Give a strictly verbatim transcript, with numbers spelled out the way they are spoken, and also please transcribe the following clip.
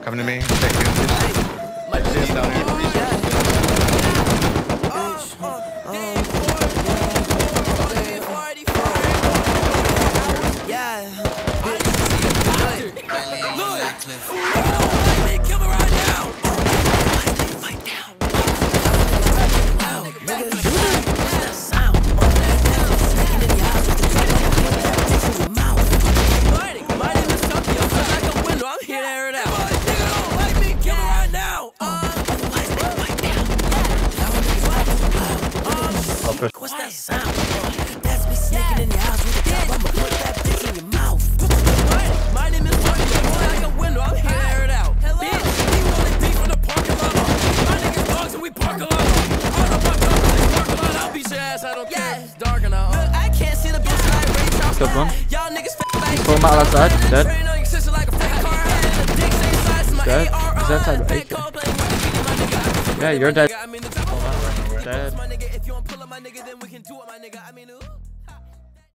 Coming to me. Take you. Just down here. What's that sound? That's me sneaking in your house with a cup. I'ma put that bitch in your mouth. My name is Martin. Like a window, I'm here to air it out. Hello. Bitch, we rolling deep from the parking lot. My niggas dogs and we park a lot. All the fuck up in this parking lot. I'll beat your ass. I don't care. It's dark and all. I can't see the bitch like Ray Charles. Good one. Y'all niggas fake like. Pull him out outside. Dead. Dead. He's outside right here. Yeah, you're dead. Dead. If you don't pull up my nigga, then we can do it, my nigga. I mean, ooh.